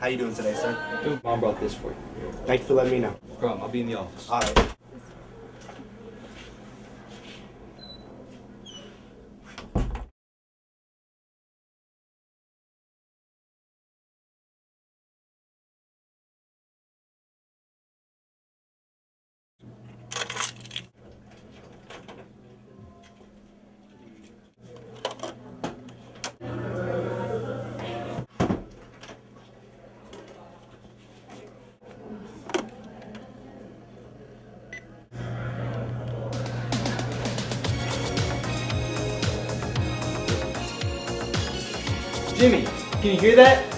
How you doing today, sir? Dude, Mom brought this for you. Thank you for letting me know. No problem. I'll be in the office. All right. Jimmy, can you hear that?